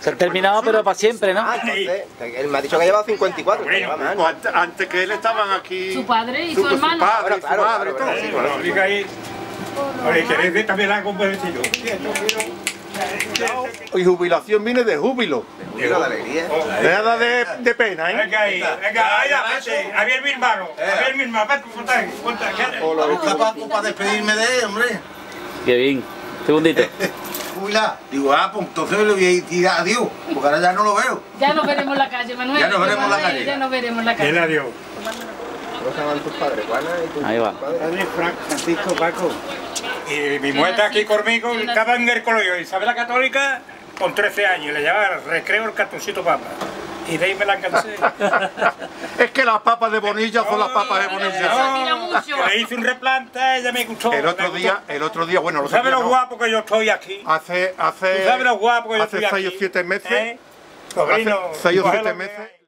Se ha terminado, pero para siempre, ¿no? Ah, entonces, él me ha dicho que ha llevado 54. Bueno, antes que él estaban aquí... Su padre y su hermano. Su padre, Claro, su madre, claro, todo. sí, Bueno, explica ahí. Oye, ¿queréis ver también algo por decirlo? Y jubilación viene de júbilo. Júbilo de alegría. Nada de pena, ¿eh? Venga ahí, venga, ahí la gente. A ver mi hermano, a ver mi hermano, ponte aquí. Está para despedirme de él, hombre. Qué bien. Segundito. Jubilar. Digo, pues entonces le voy a decir adiós, porque ahora ya no lo veo. Ya nos veremos en la calle, Manuel. Ya nos veremos en la calle. Ya nos veremos en la El calle. adiós. ¿Cómo se llaman tus padres? Juana y tus Ahí va. padres. Francisco Paco. Y mi mujer está aquí conmigo, estaba en el colegio Isabel Católica con 13 años, le llevaba al recreo el cartoncito papa. Y de ahí me la cansé. Es que las papas de Bonilla son las papas de Bonilla. No. Le hice un replante, ella me gustó. El otro día, bueno, ¿Sabes lo guapo que yo estoy aquí? hace ¿Tú sabes lo guapo que yo estoy aquí? 6 o 7 meses, Sobrino, hace 6 o coge 7 lo que meses, hay.